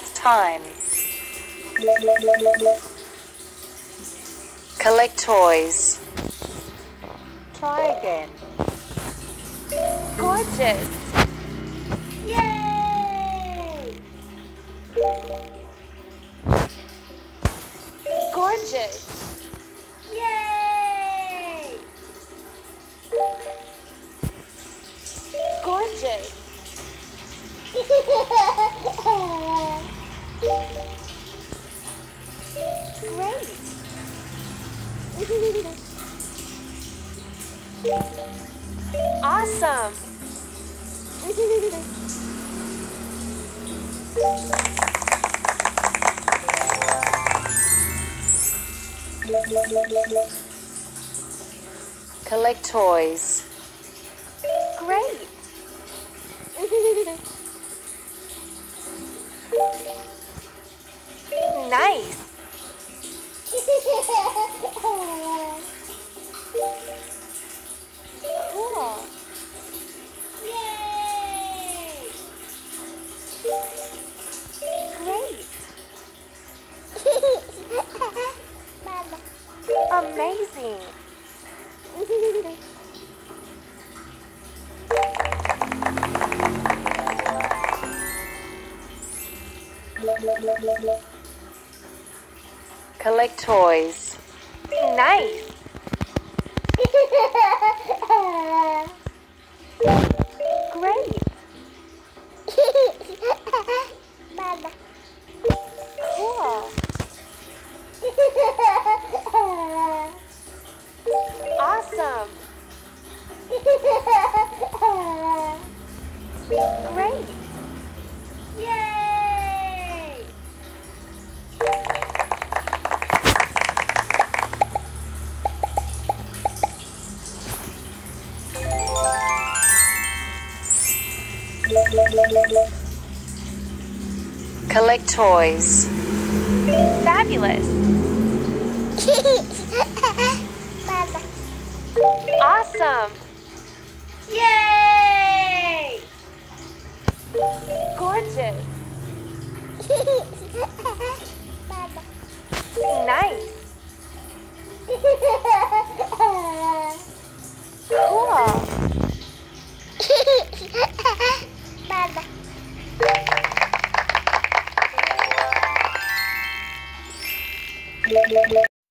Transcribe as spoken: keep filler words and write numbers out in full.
last time. Collect toys. Try again. Gorgeous. Yay! Gorgeous. Yay! Gorgeous. Great. Awesome. Collect toys. Great. Nice. Cool. Yay! Great. Amazing. Collect toys. Nice. Great. Cool. Awesome. Great. Yay! Collect toys. Fabulous. Awesome. Yay! Gorgeous. Nice. Cool.